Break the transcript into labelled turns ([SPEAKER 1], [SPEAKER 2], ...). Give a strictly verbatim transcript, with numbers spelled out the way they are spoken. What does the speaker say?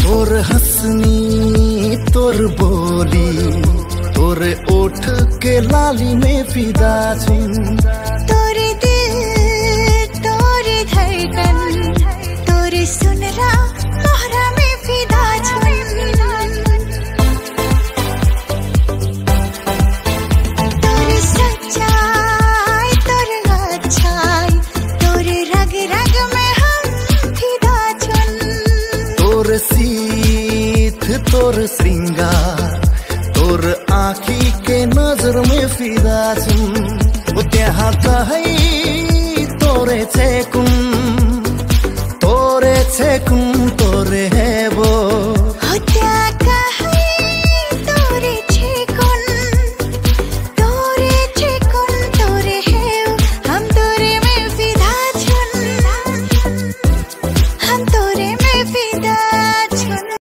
[SPEAKER 1] तोर हंसनी तोर बोली तोर ओठ के लाली में फिदा छुं।
[SPEAKER 2] तोरे दिल तोरे धड़कन तोरे सुनरा तोहरा में फिदा छुं। तोरे सच्चाई तोरे अच्छाई तोरे रग रग में हम फिदा छुं।
[SPEAKER 1] तोर सीथ तोर श्रृंगार तोर आँखी के नजर में फिदा छुं। त्यहाँ कहीं तोरे छे कुन तोरे छे कुन तोरे